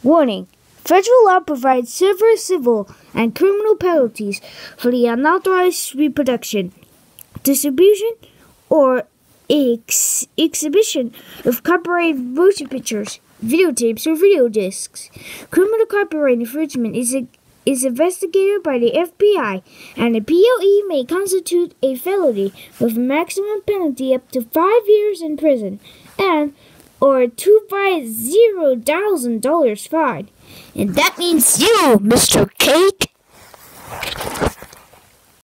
Warning: federal law provides severe civil and criminal penalties for the unauthorized reproduction, distribution, or exhibition of copyrighted motion pictures, videotapes, or video discs. Criminal copyright infringement is investigated by the FBI, and the PLE may constitute a felony with a maximum penalty up to 5 years in prison and or $250,000 fine. And that means you, Mr. Cake.